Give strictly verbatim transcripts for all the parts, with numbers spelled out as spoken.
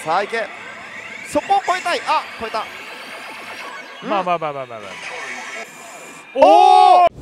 さあいけ、そこを越えたい。あ、越えた。 まあまあまあまあまあまあ。 おお。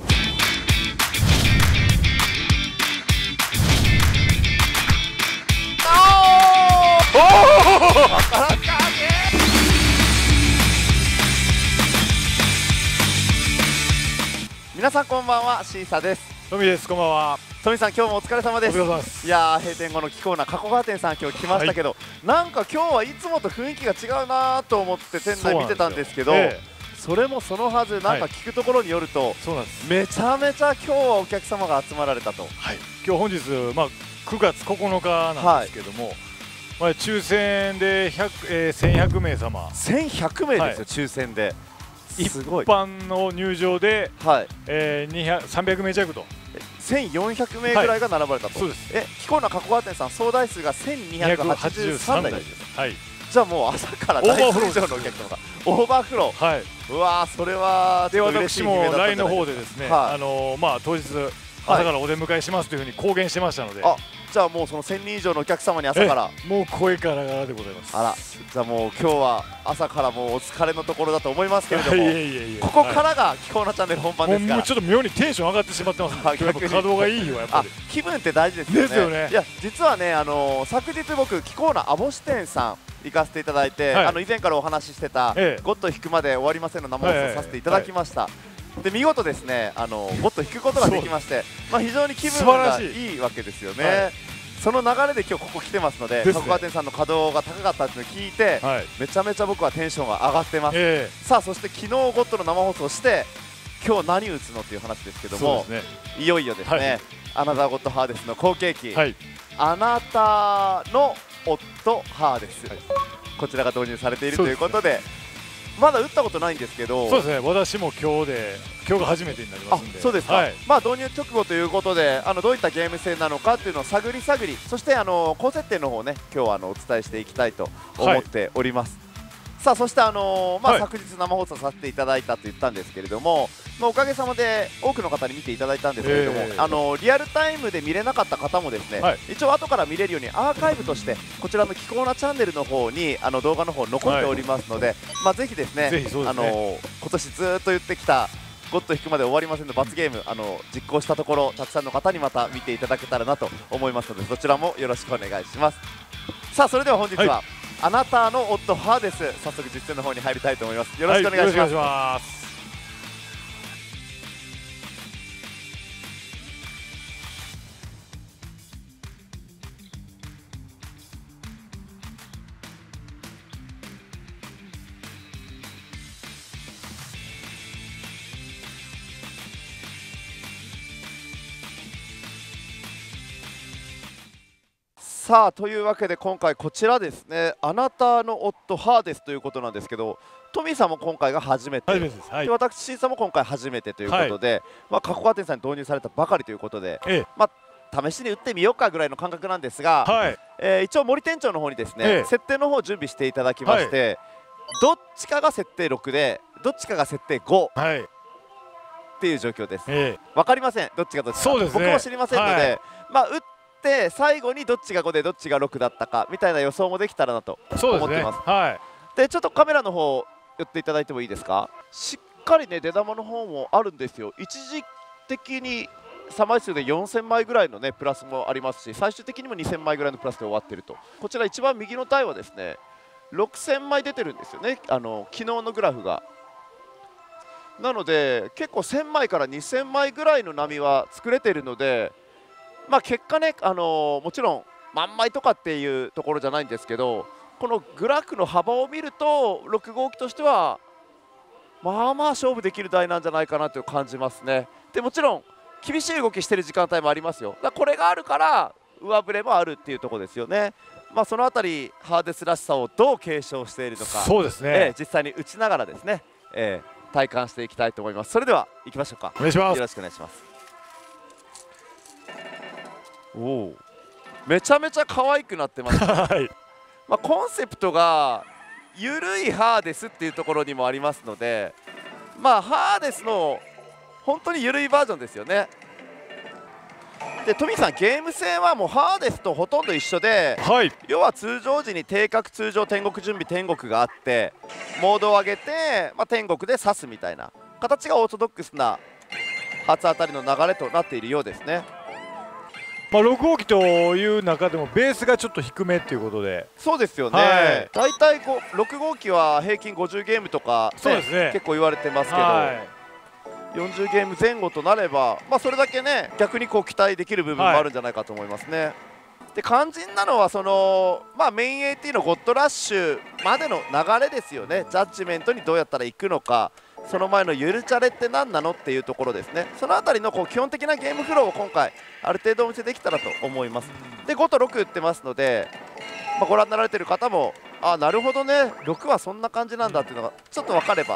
皆さんこんばんは、シーサです。 トミです。こんばんは。 トミさん、今日もお疲れ様です。 お疲れ様です。 いやー、閉店後の気候な加古川店さん、今日来ましたけど、はい、なんか今日はいつもと雰囲気が違うなと思って店内見てたんですけど、そ, ええ、それもそのはず。なんか聞くところによると、はい、そうなんです。めちゃめちゃ今日はお客様が集まられたと。 はい、今日本日、まあ、くがつここのかなんですけども、はい、まあ、抽選でひゃく、えー、せんひゃくめいさま、 せんひゃくめいですよ、はい、抽選で。 一般の入場で、はい、えー、にひゃく、さんびゃくめい弱とせんよんひゃくめいぐらいが並ばれたと。 そうです。 え、貴公な加古川店さん、総台数がせんにひゃくはちじゅうさんだいです。 はい。 じゃあもう朝から大以上のお客様がオーバーフロー。はい。うわー、それはで、私も ライン の方でですね、あのまあ当日朝からお出迎えしますというふうに公言してましたので。あ、 じゃあもうそのせんにん以上のお客様に朝からもう声からがでございます。 あら、じゃあもう今日は朝からもうお疲れのところだと思いますけれども、ここからが貴公なチャンネル本番ですから。 もうちょっと妙にテンション上がってしまってますね。やっぱ稼働がいいよ、やっぱり。 気分って大事ですよね。ですよね。いや、実はね、あの昨日僕貴公なアボシ店さん行かせていただいて、あの以前からお話ししてたゴッド引くまで終わりませんの生放送させていただきました。で、見事ですね、あのゴッド引くことができまして、まあ非常に気分がいいわけですよね。その流れで今日ここ来てますので、加古川店さんの稼働が高かったっていうのを聞いて、はい、めちゃめちゃ僕はテンションが上がってます。えー、さあ、そして昨日ゴッドの生放送して今日何打つのっていう話ですけども、ね、いよいよですね、はい、アナザーゴッドハーデスの後継機、はい、あなたの夫ハーデス、はい、こちらが導入されているということで、まだ打ったことないんですけど、 そうですね、私も今日で今日が初めてになりますんで。 そうですか。はい、まあ導入直後ということで、あのどういったゲーム性なのかっていうのを探り探り、そしてあの高設定の方をね、今日はあのお伝えしていきたいと思っております。はい、さあ、そしてあのー、まあ、はい、昨日生放送させていただいたと言ったんですけれども、まあ、おかげさまで多くの方に見ていただいたんですけれども、えー、あのー、リアルタイムで見れなかった方もですね、はい、一応後から見れるようにアーカイブとしてこちらの貴公なチャンネルの方にあの動画の方残っておりますので、はい、まあぜひですね、ぜひそうですね、あのー、今年ずっと言ってきたゴッド引くまで終わりませんの罰ゲーム、あの実行したところたくさんの方にまた見ていただけたらなと思いますので、そちらもよろしくお願いします。さあ、それでは本日は、はい、あなたの夫ハーデス、早速実践の方に入りたいと思います。よろしくお願いします。はい、さあ、というわけで今回こちらですね、あなたの夫ハーデスということなんですけど、トミーさんも今回が初めて、初めてです、はい、で私、シンさんも今回初めてということで、はい、まあ、加古川店さんに導入されたばかりということで、ええ、まあ、試しに打ってみようかぐらいの感覚なんですが、はい、えー、一応森店長の方にですね、ええ、設定の方を準備していただきまして、はい、どっちかが設定ろくでどっちかが設定ご、はい、っていう状況です。ええ、分かりません、どっちがどっちか、そうですね、僕も知りませんので、はい、まあ打って最後にどっちがごでどっちがろくだったかみたいな予想もできたらなと思ってます。はい、でちょっとカメラの方寄っていただいてもいいですか。しっかりね出玉の方もあるんですよ。一時的にさんまい数でよんせんまいぐらいのねプラスもありますし、最終的にもにせんまいぐらいのプラスで終わっていると。こちら一番右の台はですねろくせんまい出てるんですよね、あの昨日のグラフが。なので結構せんまいからにせんまいぐらいの波は作れているので、まあ結果ね、あのー、もちろん万枚とかっていうところじゃないんですけど、このグラフの幅を見るとろく号機としてはまあまあ勝負できる台なんじゃないかなと感じますね。でもちろん厳しい動きしてる時間帯もありますよ。だこれがあるから上振れもあるっていうところですよね。まあそのあたりハーデスらしさをどう継承しているのか、そうですね、えー、実際に打ちながらですね、えー、体感していきたいと思います。それでは行きましょうか。お願いします。よろしくお願いします。おお、めちゃめちゃ可愛くなってます、ね。はい、まあコンセプトがゆるいハーデスっていうところにもありますので、まあハーデスの本当にゆるいバージョンですよね。 でトミーさん、ゲーム性はもうハーデスとほとんど一緒で、 はい、 要は通常時に定格、通常、天国準備、天国があってモードを上げて、まあ、天国で刺すみたいな形がオーソドックスな初当たりの流れとなっているようですね。 まあ、ろく号機という中でもベースがちょっと低めっていうことで、 そうですよね、はい、だいたいろく号機は平均ごじゅうゲームとか、ね、そうですね、結構言われてますけど、はい、よんじゅうゲーム前後となれば、まあ、それだけね逆にこう期待できる部分もあるんじゃないかと思いますね。はい、で肝心なのはその、まあ、メイン エーティー のゴッドラッシュまでの流れですよね。ジャッジメントにどうやったら行くのか、その前のゆるチャレって何なのっていうところですね。そのあたりのこう基本的なゲームフローを今回ある程度お見せできたらと思います。でごとろく打ってますので、まあ、ご覧になられてる方もあなるほどねろくはそんな感じなんだっていうのがちょっと分かれば、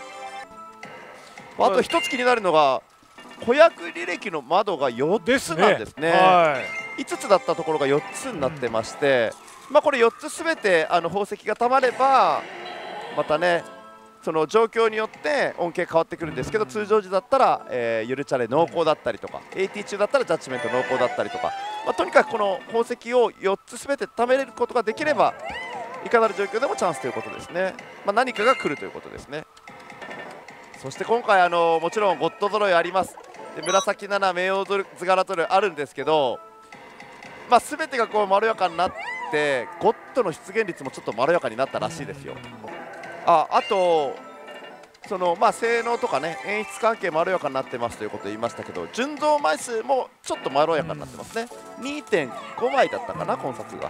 あと一つ気になるのが子役履歴の窓がよっつなんですね。はい、いつつだったところがよっつになってまして、うん、まあこれよっつすべてあの宝石がたまればまたねその状況によって恩恵変わってくるんですけど、通常時だったら、えー、ゆるチャレ濃厚だったりとか エーティー 中だったらジャッジメント濃厚だったりとか、まあ、とにかくこの宝石をよっつすべて貯めれることができればいかなる状況でもチャンスということですね。まあ、何かが来るということですね。そして今回あのもちろんゴッド揃いあります。で紫なな冥王図柄取るあるんですけど、まあ、全てがこうまろやかになってゴッドの出現率もちょっとまろやかになったらしいですよ。ああとその、まあ、性能とかね演出関係まろやかになってますということを言いましたけど、純増枚数もちょっとまろやかになってますね。 にてんご 枚だったかな今作が。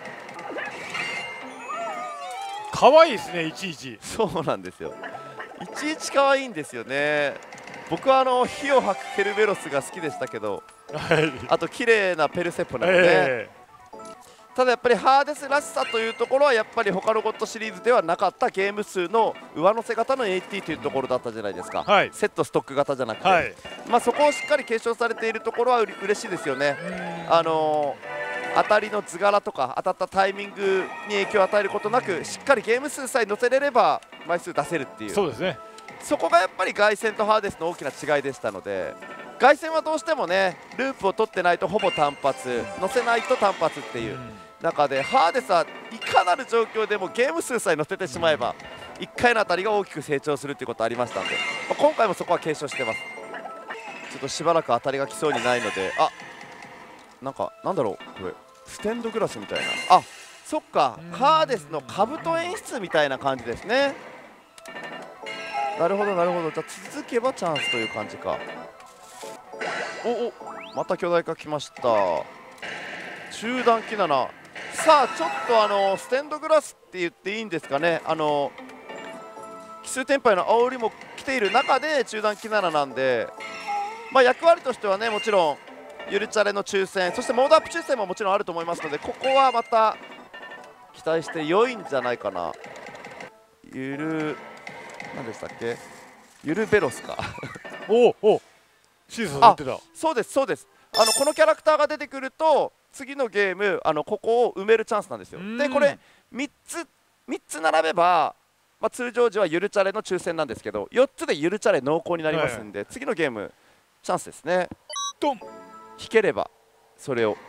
可愛いですね。いちいちそうなんですよ、いちいち可愛いんですよね。僕はあの火を吐くケルベロスが好きでしたけど、はい、あと綺麗なペルセポネもね、えーただやっぱりハーデスらしさというところはやっぱり他のゴッドシリーズではなかったゲーム数の上乗せ型の エーティー というところだったじゃないですか、はい、セットストック型じゃなくて、はい、まあそこをしっかり継承されているところはう嬉しいですよね。あのー、当たりの図柄とか当たったタイミングに影響を与えることなくしっかりゲーム数さえ乗せれれば枚数出せるっていう、そうですね、そこがやっぱり凱旋とハーデスの大きな違いでしたので、凱旋はどうしてもねループを取ってないとほぼ単発、乗せないと単発っていう中で、ハーデスはいかなる状況でもゲーム数さえ乗せてしまえばいっかいの当たりが大きく成長するということありましたので、まあ、今回もそこは継承してます。ちょっとしばらく当たりが来そうにないので、あなんかなんだろうこれステンドグラスみたいな、あそっかハーデスの兜演出みたいな感じですね。なるほどなるほど、じゃあ続けばチャンスという感じか。おおまた巨大化きました。中段機なな、さあちょっとあのステンドグラスって言っていいんですかね、あの奇数天敗の煽りも来ている中で中段機なななんで、まあ、役割としてはねもちろんゆるチャレの抽選、そしてモードアップ抽選ももちろんあると思いますので、ここはまた期待して良いんじゃないかな。ゆる何でしたっけ、ゆるベロスかおおシーズン言ってた。 そうですそうです、あのこのキャラクターが出てくると次のゲームあのここを埋めるチャンスなんですよ。でこれみっつみっつ並べば、まあ、通常時はゆるチャレの抽選なんですけどよっつでゆるチャレ濃厚になりますんで、はい、次のゲームチャンスですね。ドン引ければそれを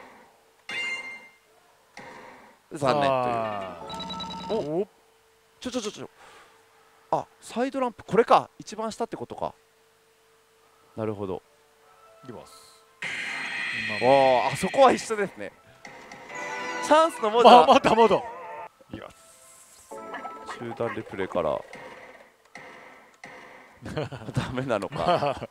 残念という。おちょちょちょちょあサイドランプこれか一番下ってことか。なるほどいきます。おあそこは一緒ですね。チャンスのモードはまたモードいきます。 集団リプレイからダメなのか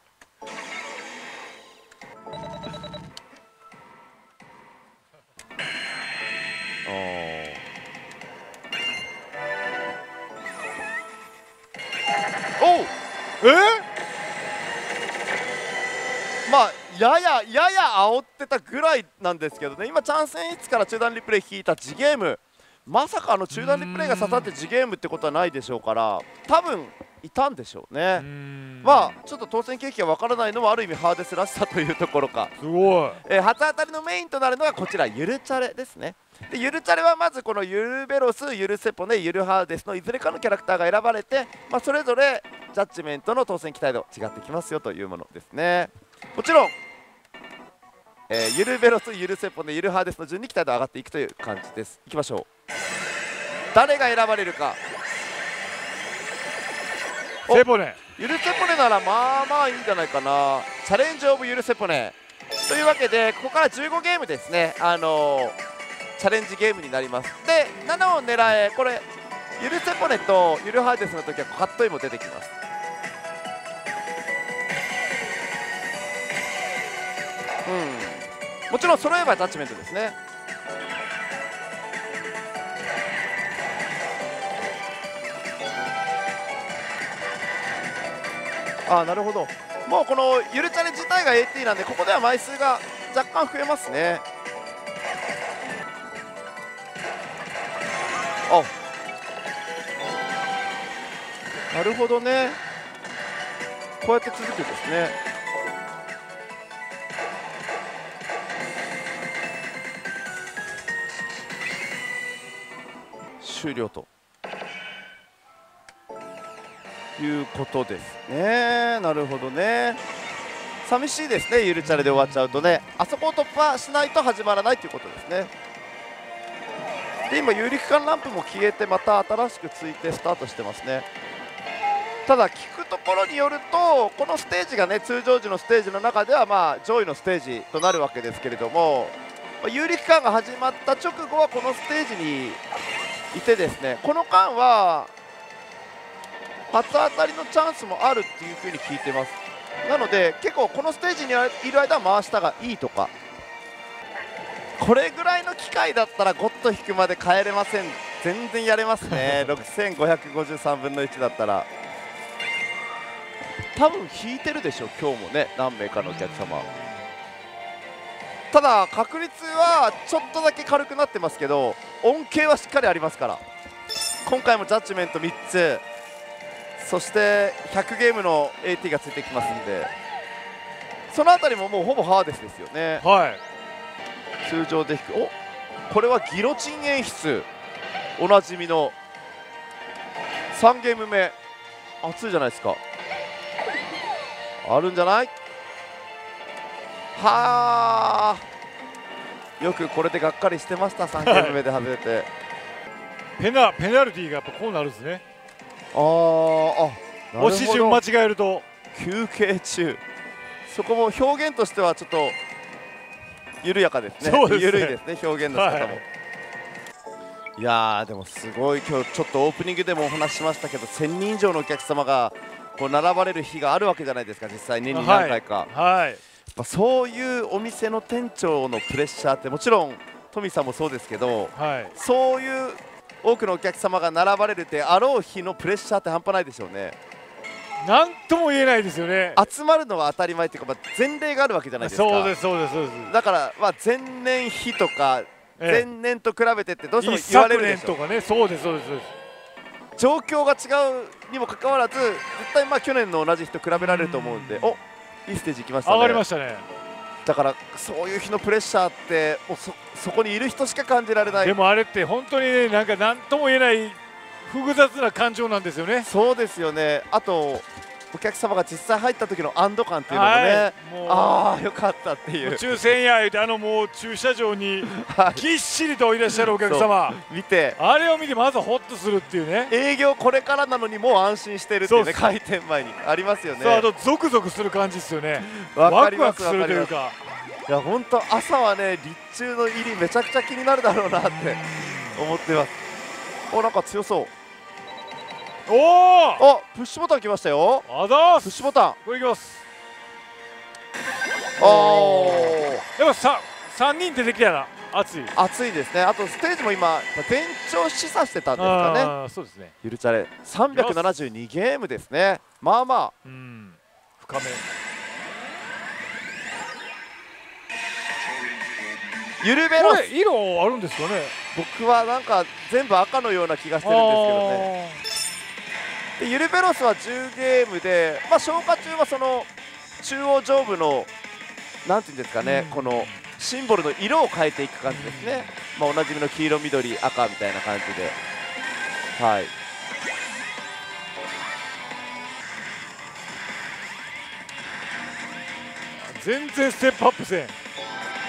おうえまあやややや煽ってたぐらいなんですけどね。今チャンス演出から中段リプレイ引いた次ゲーム、まさかあの中段リプレイが刺さって次ゲームってことはないでしょうから、多分いたんでしょうね。まあちょっと当選経験がわからないのもある意味ハーデスらしさというところか。 すごい、 えー、初当たりのメインとなるのはこちらゆるチャレですね。でゆるチャレはまずこのゆるベロス、ゆるセポネ、ゆるハーデスのいずれかのキャラクターが選ばれて、まあ、それぞれジャッジメントの当選期待度違ってきますよというものですね。もちろんえー、ゆるベロス、ゆるセポネ、ゆるハーデスの順に期待度上がっていくという感じです。いきましょう。誰が選ばれるか。 セポネ。 ゆるセポネならまあまあいいんじゃないかな。チャレンジオブゆるセポネというわけで、ここからじゅうごゲームですね、あのー、チャレンジゲームになります。でななを狙え。これゆるセポネとゆるハーデスの時はカットインも出てきます。うん、もちろん揃えばアタッチメントですね。ああ、なるほど。もうこのゆるチャレ自体が エーティー なんで、ここでは枚数が若干増えますね。あ、なるほどね。こうやって続くんですね。終了ということですね。なるほどね。寂しいですね、ゆるチャレで終わっちゃうとね。あそこを突破しないと始まらないということですね。で今有力感ランプも消えて、また新しくついてスタートしてますね。ただ聞くところによると、このステージがね、通常時のステージの中ではまあ上位のステージとなるわけですけれども、有力感が始まった直後はこのステージにいてですね、この間は初当たりのチャンスもあるっていうふうに聞いてます。なので結構このステージにいる間は回したがいいとか、これぐらいの機会だったらゴッド引くまで帰れません。全然やれますね。ろくせんごひゃくごじゅうさんぶんのいちだったら多分引いてるでしょ今日もね、何名かのお客様。ただ確率はちょっとだけ軽くなってますけど、恩恵はしっかりありますから。今回もジャッジメントみっつ、そしてひゃくゲームの エーティー がついてきますんで、そのあたりももうほぼハーデスですよね。 はい、 通常で引く。お、これはギロチン演出、おなじみのさんゲーム目。熱いじゃないですか。あるんじゃない。はあ、よくこれでがっかりしてました。さんゲーム目で外れて、はい、 ペナペナルティーがやっぱこうなるんですね。 あーあ、 押し順間違えると休憩中。そこも表現としてはちょっと緩やかですね。 そうですね、 緩いですね、表現の仕方も、はい、いやーでもすごい。今日ちょっとオープニングでもお話ししましたけど、せんにん以上のお客様がこう並ばれる日があるわけじゃないですか、実際年に何回か。 はい、はい、 そういうお店の店長のプレッシャーって、もちろんトミさんもそうですけど、はい、そういう多くのお客様が並ばれるであろう日のプレッシャーって半端ないでしょうね。 なんとも言えないですよね。 集まるのは当たり前っていうか、まあ、前例があるわけじゃないですか。 そうですそうですそうです。 だからまあ前年比とか前年と比べてってどうしても言われるでしょ。 一昨年とかね。そうですそうですそうです。 状況が違うにもかかわらず、絶対まあ去年の同じ日と比べられると思うんで、お、いいステージ行きましたね。 上がりましたね。 だからそういう日のプレッシャーってもう そ, そこにいる人しか感じられない。 でもあれって本当にね、なんか何とも言えない複雑な感情なんですよね。 そうですよね。あとお客様が実際入った時の安堵感っていうのもね、はい、もうああよかったっていう。 抽選や言うて、あのもう駐車場にぎっしりといらっしゃるお客様見て、 あれを見てまずホッとするっていうね。 営業これからなのにもう安心してるっていうね、開店前にありますよね。 そう、あとゾクゾクする感じですよね。ワクワクするというか、 いや本当朝はね、立中の入りめちゃくちゃ気になるだろうなって思ってます。お、なんか強そう。 おお、 プッシュボタン来ましたよ。 あざーす。 プッシュボタンこれいきます。 おお、 やっぱささんにん出てきたら熱い熱いですね。あとステージも今全長示唆してたんですかね。 あ、そうですね。 ゆるチャレさんびゃくななじゅうにゲームですね。まあまあ、 うん、深め。 ゆるベロス、 色あるんですかね。 僕はなんか全部赤のような気がしてるんですけどね。でゆるベロスはじゅうゲームで、まあ、消化中はその中央上部のなんていうんですかね、うん、このシンボルの色を変えていく感じですね。まあ、おなじみの黄色緑赤みたいな感じで、はい、 全然ステップアップせん。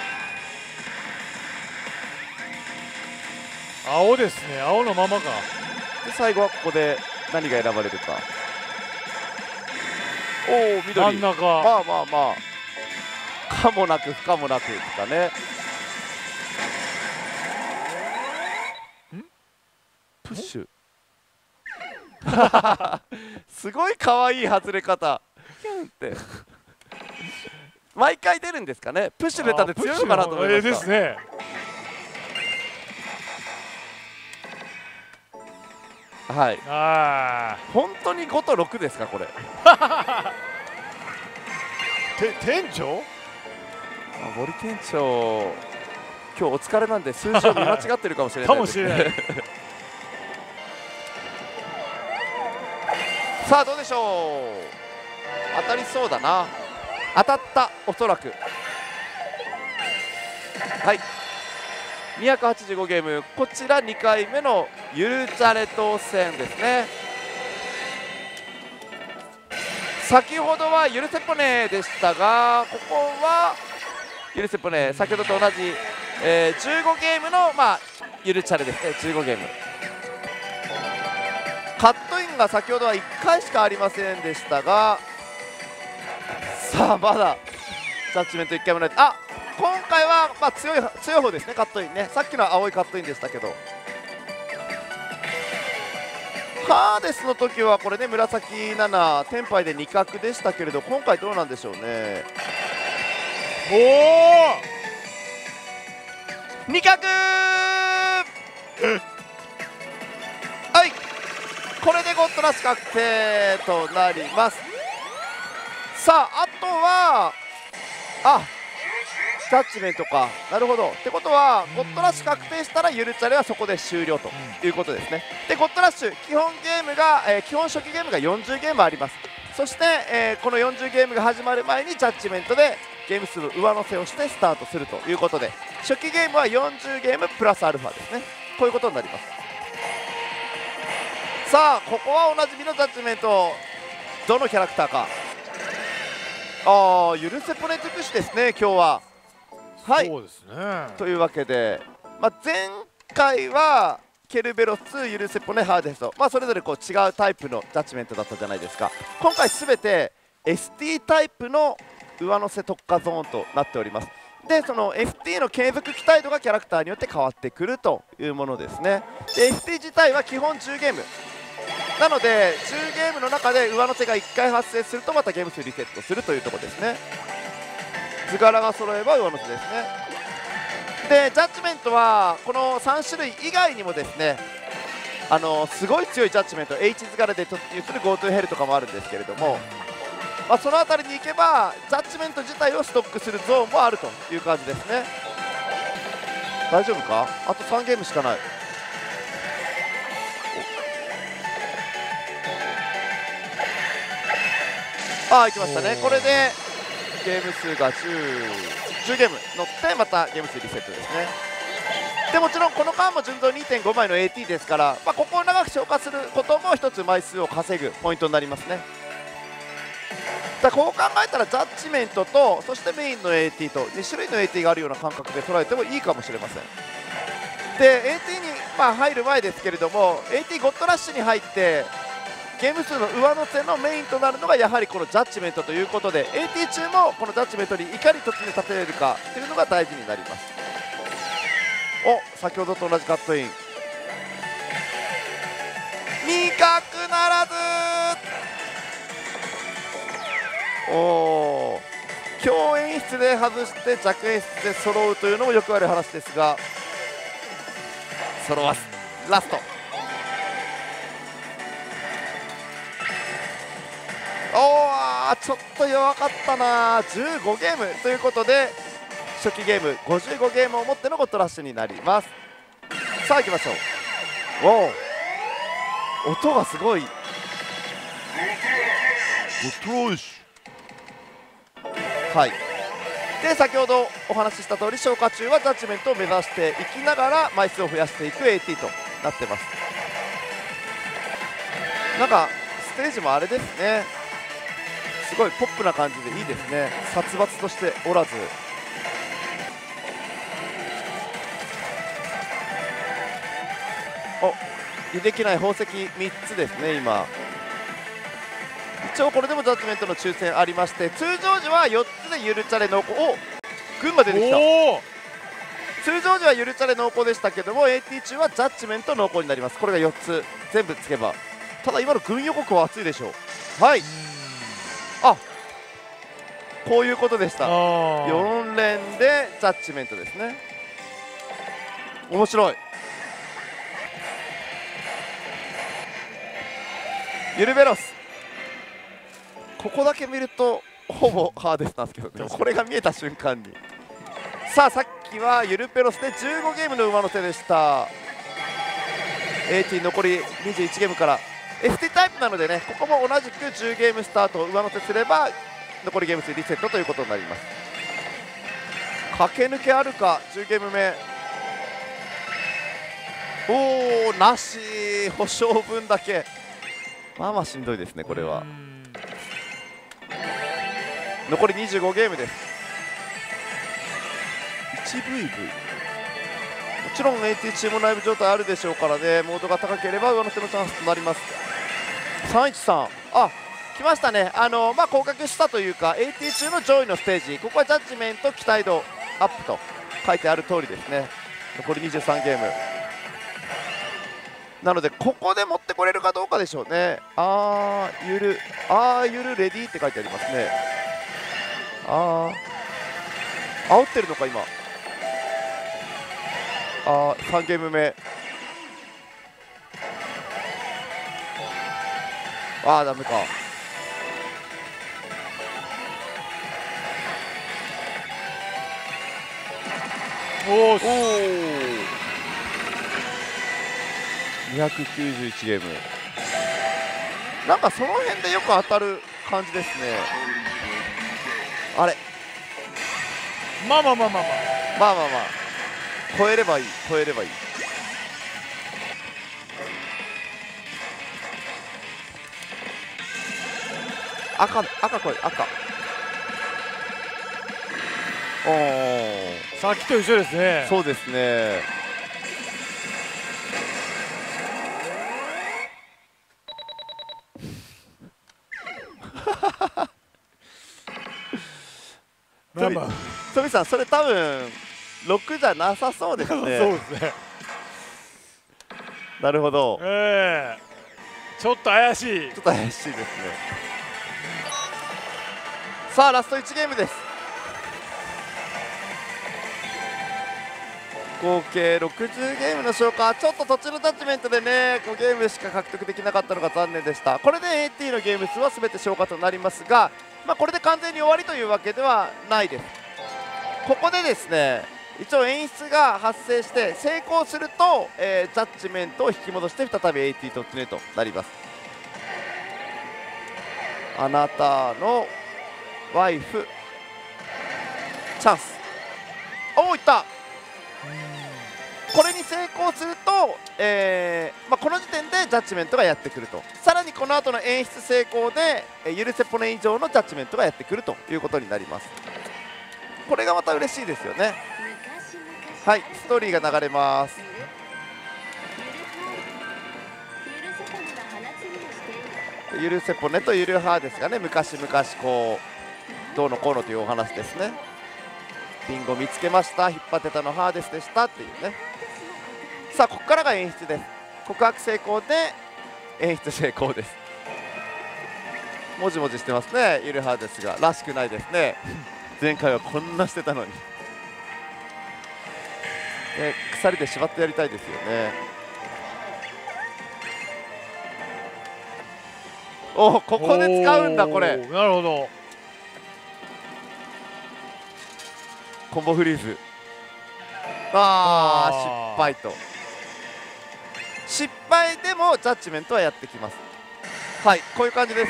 青ですね、青のままか。 で最後はここで何が選ばれるか。おお、緑。 真ん中。 まあまあまあ、かもなく不可もなくですかね。んプッシュすごい可愛い外れ方。キュンって毎回出るんですかね。プッシュ出たんで強いのかなと思いました。 ですね。 はい。 ああ。 本当にごとろくですかこれ。 て店長？ あ、森店長今日お疲れなんで数字を見間違ってるかもしれないですね。 かもしれない。 さあどうでしょう。当たりそうだな。当たった、おそらく。はい、にひゃくはちじゅうごゲーム、こちらにかいめのゆるチャレ当選ですね。先ほどはゆるせぽねでしたが、ここはゆるせぽね、先ほどと同じ、えー、じゅうごゲームの、まあ、ゆるチャレですね。じゅうごゲーム、カットインが先ほどはいっかいしかありませんでしたが、さあまだジャッジメントいっかいもない。あ、今回はまあ強い強い方ですね、カットインね。さっきのは青いカットインでしたけど、ハーデスの時はこれね、紫ななテンパイでに角でしたけれど、今回どうなんでしょうね。 おお、に角はい、これでゴッドラッシュ確定となります。さああとは、あ、ジャッジメントか。なるほど。ってことはゴッドラッシュ確定したらゆるチャレはそこで終了ということですね。でゴッドラッシュ基本ゲームが、えー、基本初期ゲームがよんじゅうゲームあります。そして、えー、このよんじゅうゲームが始まる前にジャッジメントでゲーム数の上乗せをしてスタートするということで、初期ゲームはよんじゅうゲームプラスアルファですね。こういうことになります。さあここはおなじみのジャッジメント、どのキャラクターか。ああ、ゆるせぽね尽くしですね今日は。はい、 そうですね。 というわけで、まあ、前回はケルベロス、ゆるせぽね、ハーデスと、まあ、それぞれこう違うタイプのジャッジメントだったじゃないですか。今回すべて エスティー タイプの上乗せ特化ゾーンとなっております。でその エスティー の継続期待度がキャラクターによって変わってくるというものですね。で エスティー 自体は基本じゅうゲームなので、じゅうゲームの中で上乗せがいっかい発生するとまたゲーム数リセットするというところですね。図柄が揃えば上乗せですね。でジャッジメントはこのさん種類以外にもですね、あのすごい強いジャッジメント H 図柄で突入する GoTo ヘルとかもあるんですけれども、まあ、その辺りに行けばジャッジメント自体をストックするゾーンもあるという感じですね。大丈夫か。あとさんゲームしかない。ああ、行きましたね。これでゲーム数が じゅう, じゅうゲーム乗ってまたゲーム数リセットですね。でもちろんこの間も純増 にてんご 枚の エーティー ですから、まあ、ここを長く消化することも一つ枚数を稼ぐポイントになりますね。だからこう考えたらジャッジメントとそしてメインの エーティー とに種類の エーティー があるような感覚で捉えてもいいかもしれません。で エーティー にまあ入る前ですけれども、 エーティー ゴッドラッシュに入ってゲーム数の上乗せのメインとなるのがやはりこのジャッジメントということで、 エーティー 中もこのジャッジメントにいかに突入立てれるかというのが大事になります。お、先ほどと同じカットイン、に角ならず。おー、強演出で外して弱演出で揃うというのもよくある話ですが、揃わずラスト。おー、ちょっと弱かったな。じゅうごゲームということで初期ゲームごじゅうごゲームを持ってのゴッドラッシュになります。さあ行きましょう。おお、音がすごい。ゴッドラッシュ。はい。で先ほどお話しした通り消化中はジャッジメントを目指していきながら枚数を増やしていく エーティー となってます。なんかステージもあれですね、すごいポップな感じでいいですね。殺伐としておらず、 おできない宝石みっつですね。今一応これでもジャッジメントの抽選ありまして、通常時はよっつでゆるチャレ濃厚、お群馬出てきた。通常時はゆるチャレ濃厚でしたけども エーティー 中はジャッジメント濃厚になります。これがよっつ全部つけば、ただ今の軍予告は熱いでしょう。はい、あこういうことでした。よん連でジャッジメントですね。面白い。ゆるベロス、ここだけ見るとほぼハーデスなんですけどね、これが見えた瞬間に。さあさっきはゆるペロスでじゅうごゲームの馬の手でした。 エーティー 残りにじゅういちゲームから エスティー タイプなのでね、ここも同じくじゅうゲームスタートを上乗せすれば残りゲーム数リセットということになります。駆け抜けあるか。じゅうゲーム目、おおなし、保証分だけ。まあまあしんどいですねこれは。残りにじゅうごゲームです。 いちブイブイ、 もちろん エーティー 中もライブ状態あるでしょうからね、モードが高ければ上乗せのチャンスとなります。さんいちさん、あ来ましたね。あのまあ降格したというか エーティー 中の上位のステージ、ここはジャッジメント期待度アップと書いてある通りですね。残りにじゅうさんゲームなのでここで持ってこれるかどうかでしょうね。あーゆるあーゆるレディーって書いてありますね。あー煽ってるのか今。あーさんゲーム目、あーダメか。おおにひゃくきゅうじゅういちゲーム、なんかその辺でよく当たる感じですね。あれまあまあまあまあまあまあまあまあ超えればいい、超えればいい。赤赤これ赤、おおさっきと一緒ですね。 そうですね。 まあまあトミさんそれ多分ろくじゃなさそうですね。 そうですね。 なるほど、 ええー、ちょっと怪しい。 ちょっと怪しいですね。さあラストいちゲームです。合計ろくじゅうゲームの消化、ちょっと途中のタッチメントでねごゲームしか獲得できなかったのが残念でした。これで エーティー のゲーム数は全て消化となりますが、まあ、これで完全に終わりというわけではないです。ここでですね一応演出が発生して成功すると、えー、ジャッジメントを引き戻して再び エーティー 突入となります。あなたのワイフチャンス、おおいった。これに成功すると、えーまあ、この時点でジャッジメントがやってくると、さらにこの後の演出成功で、えー、許せポネ以上のジャッジメントがやってくるということになります。これがまた嬉しいですよね。はい、ストーリーが流れます。ゆるせポネとゆるハーですがね、昔々こうどうのこうのというお話ですね。リンゴ見つけました、引っ張ってたのハーデスでしたっていうね。さあここからが演出です。告白成功で演出成功です。もじもじしてますねゆるハーですが、らしくないですね。前回はこんなしてたのに、え鎖で縛ってやりたいですよね。おおここで使うんだこれ。 なるほど。 コンボフリーズ、あー失敗と。失敗でもジャッジメントはやってきます。はい、こういう感じです。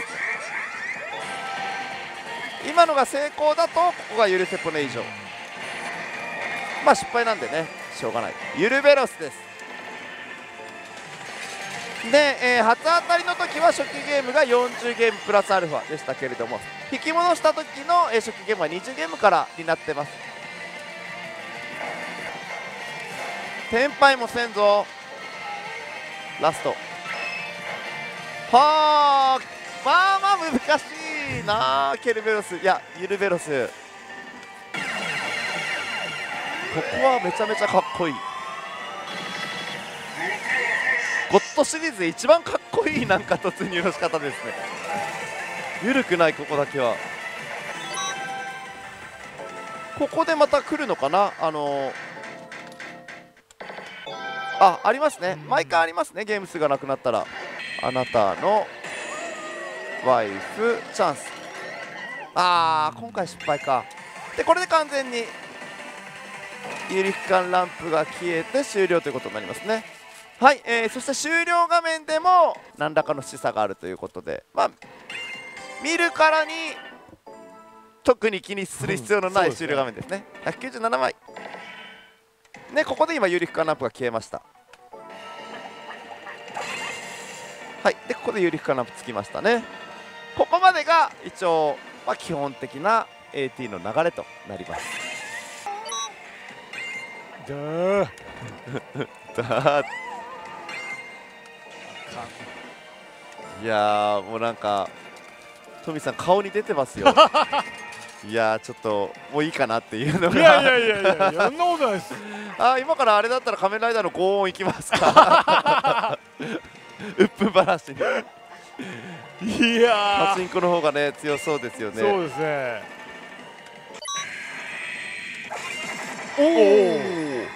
今のが成功だとここが許せポネ以上、まあ失敗なんでねしょうがない。ゆるベロスです。で、えー、初当たりの時は初期ゲームがよんじゅうゲームプラスアルファでしたけれども、引き戻した時の、えー、初期ゲームはにじゅうゲームからになってます。テンパイもせんぞ。 ラストはあ、まあまあ難しいなあ。ケルベロス、いやユルベロス、ここはめちゃめちゃかっこいい。ゴッドシリーズで一番かっこいいなんか突入の仕方ですね。緩くない、ここだけは。ここでまた来るのかな。あのー、あ、ありますね、毎回ありますね、ゲーム数がなくなったら。あなたのワイフチャンス。あー、今回失敗か。でこれで完全に有力感ランプが消えて終了ということになりますね。はい、えー、そして終了画面でも何らかの示唆があるということで、まあ見るからに特に気にする必要のない終了画面ですね。ひゃくきゅうじゅうななまいね。ここで今有力感ランプが消えました。はい、でここで有力感ランプつきましたね。ここまでが一応、まあ、基本的な エーティー の流れとなります。 だーだーいやー、もうなんかトミさん顔に出てますよ。いやー、ちょっともういいかなっていうのが。 いやいやいやいや、そんなことないです。 あ、今からあれだったら仮面ライダーのご音いきますか。うっぷんばらしに。 いやパチンコの方がね強そうですよね。 そうですね。 おお、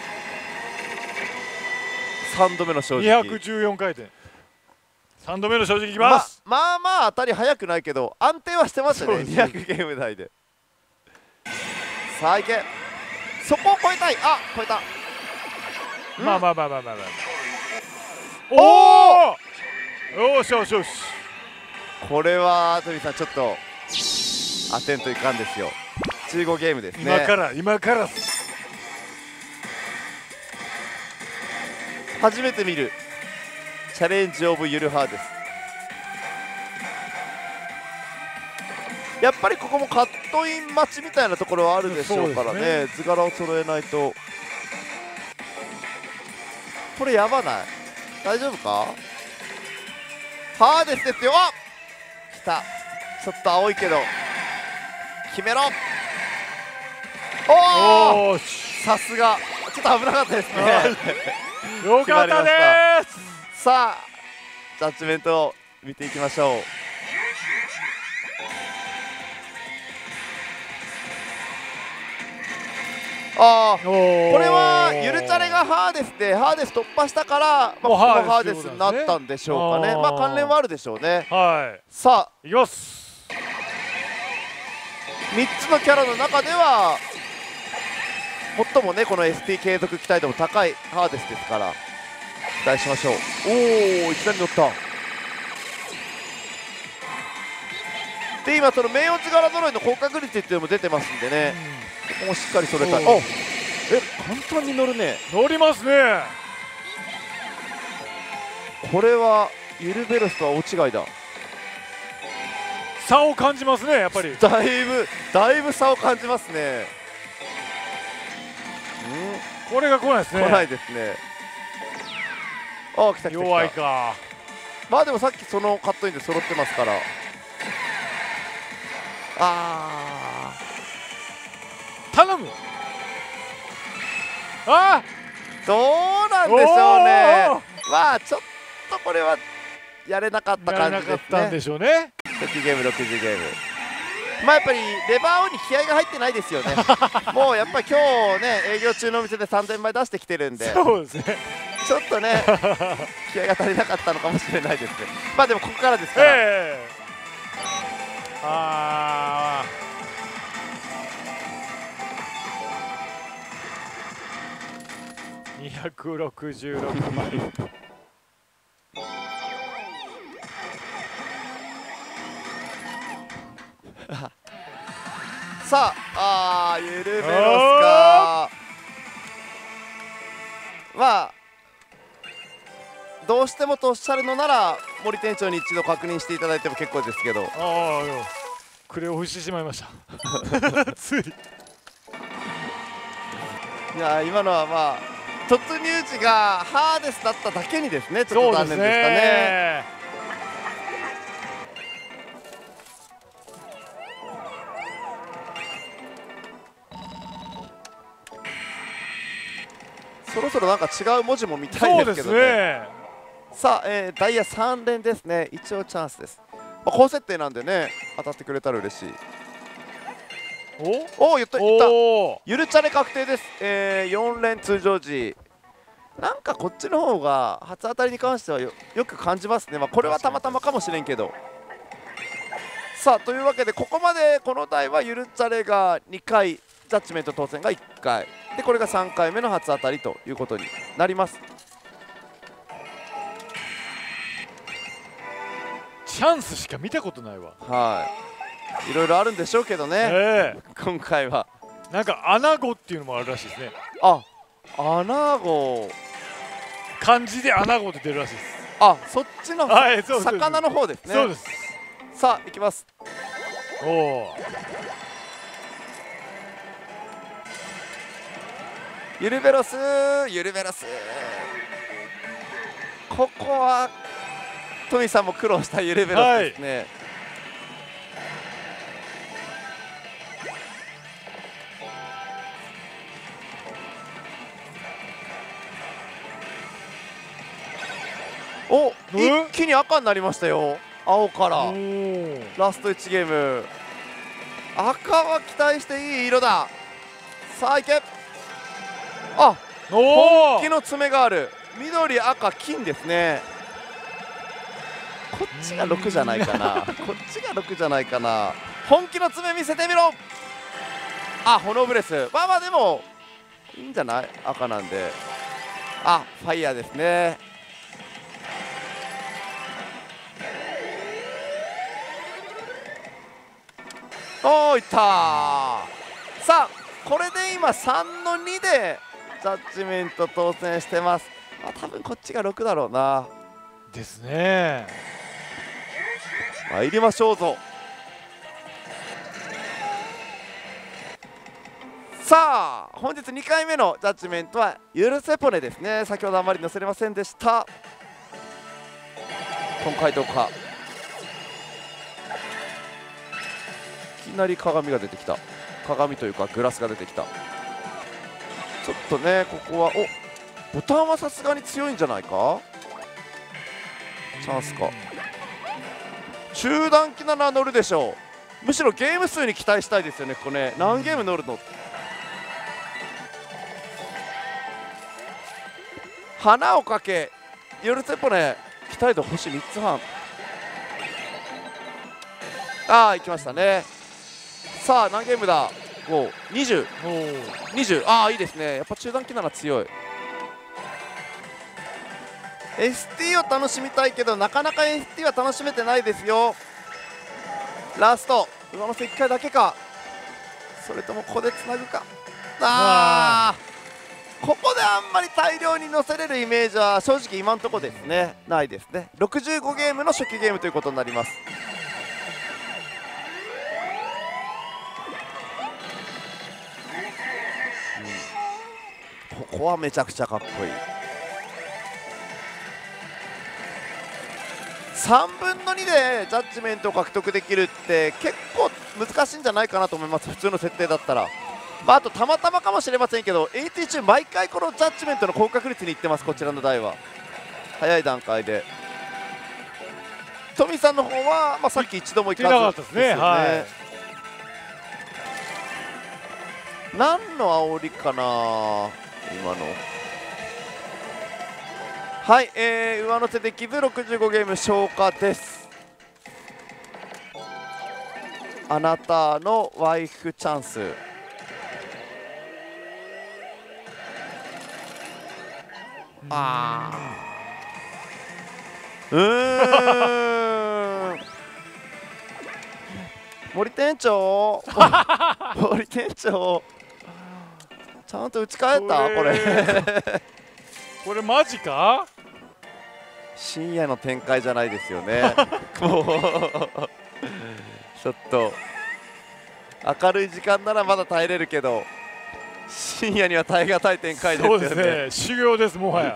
さんどめの正直。 にひゃくじゅうよんかいてん。さんどめの正直いきます。 ま、まあまあ当たり早くないけど安定はしてましたね。にひゃくゲーム台で。さあいけ、そこを超えたい。あ、超えた。 まあまあまあまあまあまあ。おお、よしよしよし。 これはトミさんちょっと当てんといかんですよ。じゅうごゲームですね。 今から今から初めて見るチャレンジオブゆるはです。やっぱりここもカットイン待ちみたいなところはあるでしょうからね。図柄を揃えないと。これやばない？大丈夫か？ハーデスですよ。あ、来た。ちょっと青いけど決めろ。おお、さすが。ちょっと危なかったですね。 よかったです。 さあジャッジメントを見ていきましょう。ああ、これはゆるチャレがハーデスでハーデス突破したから、まあ、ここもハーデスになったんでしょうかね。まあ関連はあるでしょうね。 はい、 さあいきます。 みっつのキャラの中では最もねこの エスティー 継続期待度も高いハーデスですから期待しましょう。おお、いきなり乗った。で今その名誉図柄揃いの高確率っていうのも出てますんでね、ここもしっかりそれたい。あ、え、簡単に乗るね。 乗りますね。 これはゆるベロスとは大違いだ。 差を感じますね、やっぱり。 だいぶだいぶ差を感じますね。 これが来ないですね。 来ないですね。ああ、来た来た来た。 弱いか。 まあでもさっきそのカットインで揃ってますから。あー、頼む。あー、どうなんでしょうね。まあちょっとこれはやれなかった感じですね。やれなかったんでしょうね。ろくゲームろくじゅうゲーム。まあやっぱりレバーオンに気合が入ってないですよね。もうやっぱり今日ね営業中のお店でさんぜんまい出してきてるんで、 そうですね、 ちょっとね気合が足りなかったのかもしれないですね。まあでもここからですから、えー、 あーにひゃくろくじゅうろくまい。 さあ、あー、ゆるベロスか。まあどうしてもとおっしゃるのなら森店長に一度確認していただいても結構ですけど。 ああ、クレを押してしまいましたつい。 いや今のはまあ突入時がハーデスだっただけにですね、ちょっと残念でしたね。そろそろなんか違う文字も見たいんですけどね。ねさあ、えー、ダイヤさん連ですね。一応チャンスです。まあ、高設定なんでね、当たってくれたら嬉しい。おお、言った言った。ゆるチャレ確定です。えー、よん連通常時。なんかこっちの方が初当たりに関しては よ, よく感じますね。まあ、これはたまたまかもしれんけど。さあ、というわけでここまでこの台はゆるチャレがにかい、ジャッジメント当選がいっかいで、これがさんかいめの初当たりということになります。 チャンスしか見たことないわ。 はい、いろいろあるんでしょうけどね、えー、今回はなんか穴子っていうのもあるらしいですね。 あ、穴子、 漢字で穴子って出るらしいです。 あ、そっちの、はい、魚の方ですね。 そうです。 さあ、いきます。 おお、 ゆるベロス、ゆるベロス、ここはトミさんも苦労したゆるベロスですね。はい、お、一気に赤になりましたよ。青からラストいちゲーム、赤は期待していい色だ。さあいけ、あ、本気の爪がある。緑赤金ですね。こっちがろくじゃないかなこっちがろくじゃないかな。本気の爪見せてみろ。あ、炎ブレス、まあまあでもいいんじゃない、赤なんで。あ、ファイヤーですね。おー、いったー。さあ、これで今さんのにでジャッジメント当選してます。まあ、多分こっちがろくだろうな。 ですね。 参りましょうぞ。さあ、本日にかいめのジャッジメントはゆるせポネですね。先ほどあまり載せれませんでした。今回どうか。いきなり鏡が出てきた。鏡というかグラスが出てきた。ちょっとね、ここはおボタンはさすがに強いんじゃないか。チャンスか。中段機なら乗るでしょう。むしろゲーム数に期待したいですよね。ここね、何ゲーム乗るの。花をかけヨルツェポネ、期待度星みっつはん。ああ、いきましたね。さあ、何ゲームだ。ご、にじゅう、にじゅう、ああ、いいですね。やっぱ中段機なら強い。 エスティー を楽しみたいけどなかなか エスティー は楽しめてないですよ。ラスト上乗せいっかいだけか、それともここでつなぐか。ああ、ここであんまり大量に乗せれるイメージは正直今のところですね、ないですね。ろくじゅうごゲームの初期ゲームということになります。うん、ここはめちゃくちゃかっこいい。さんぶんのにでジャッジメントを獲得できるって結構難しいんじゃないかなと思います、普通の設定だったら。まあ、あとたまたまかもしれませんけど エーティー 中毎回このジャッジメントの高確率にいってます、こちらの台は早い段階で。トミさんの方は、まあ、さっき一度もいかなかったですね。はい、何の煽りかな今の。はい、えー、上乗せできずろくじゅうごゲーム消化です。あなたのワイフチャンス。あーうーん森店長森店長ちゃんと打ち返ったこれこれマジか。 深夜の展開じゃないですよねもうちょっと明るい時間ならまだ耐えれるけど深夜には耐え難い展開ですよね。 そうですね、修行ですもはや。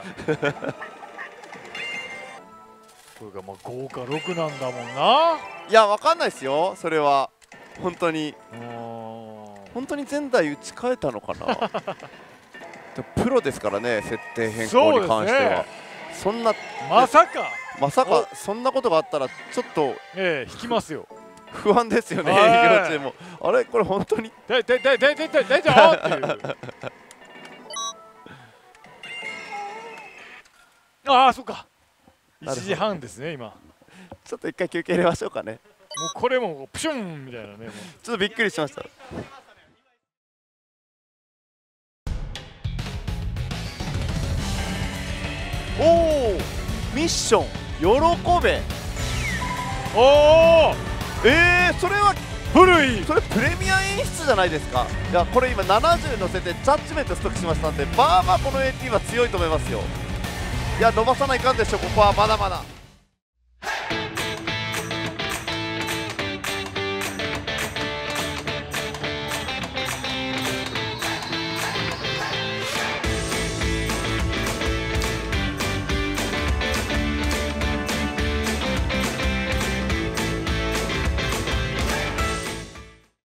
これがまあごかろくなんだもんな。 いやわかんないですよそれは。本当に本当に前代打ち替えたのかな。プロですからね、設定変更に関しては。そんなまさかまさかそんなことがあったらちょっとええ引きますよ。 不安ですよね、営業中も。あれこれ本当に大大大大大大大丈夫っていう。ああそっか。いちじはんですね今。 ちょっと一回休憩入れましょうかね。もうこれもプシュンみたいなね。 ちょっとびっくりしました。おお、ミッション喜べ。 おお、 えー、それは古い。 それプレミア演出じゃないですか。いやこれ今ななじゅう乗せてジャッジメントストックしましたんで、まあまあこの エーティー は強いと思いますよ。いや伸ばさないかんでしょ、ここはまだまだ。